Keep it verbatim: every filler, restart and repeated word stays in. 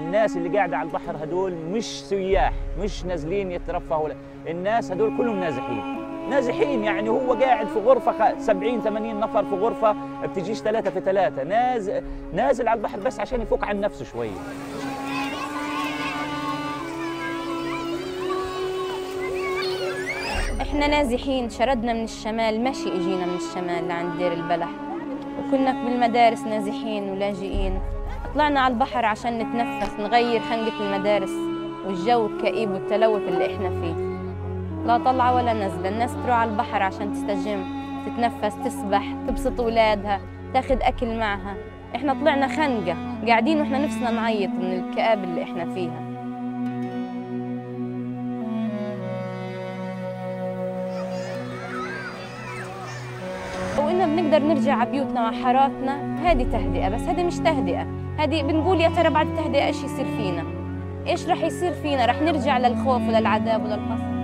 الناس اللي قاعده على البحر هدول مش سياح، مش نازلين يترفهوا، الناس هدول كلهم نازحين نازحين. يعني هو قاعد في غرفه سبعين ثمانين نفر في غرفه بتجيش ثلاثه في ثلاثه، نازل نازل على البحر بس عشان يفك عن نفسه شويه. احنا نازحين، شردنا من الشمال، مشي اجينا من الشمال لعند دير البلح، وكنا بالمدارس نازحين ولاجئين. طلعنا على البحر عشان نتنفس، نغير خنقة المدارس والجو الكئيب والتلوث اللي احنا فيه. لا طلعة ولا نزلة، الناس تروح على البحر عشان تستجم، تتنفس، تسبح، تبسط اولادها، تاخذ اكل معها. احنا طلعنا خنقة، قاعدين واحنا نفسنا نعيط من الكآبة اللي احنا فيها. وإننا بنقدر نرجع على بيوتنا وحاراتنا، هذه تهدئة، بس هذه مش تهدئة، هذه بنقول يا ترى بعد التهدئة ايش يصير فينا؟ ايش رح يصير فينا؟ رح نرجع للخوف وللعذاب وللقصف.